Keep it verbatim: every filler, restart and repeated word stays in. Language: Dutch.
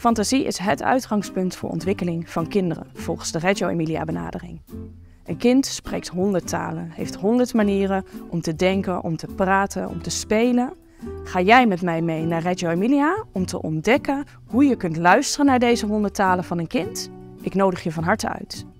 Fantasie is het uitgangspunt voor ontwikkeling van kinderen, volgens de Reggio Emilia-benadering. Een kind spreekt honderd talen, heeft honderd manieren om te denken, om te praten, om te spelen. Ga jij met mij mee naar Reggio Emilia om te ontdekken hoe je kunt luisteren naar deze honderd talen van een kind? Ik nodig je van harte uit.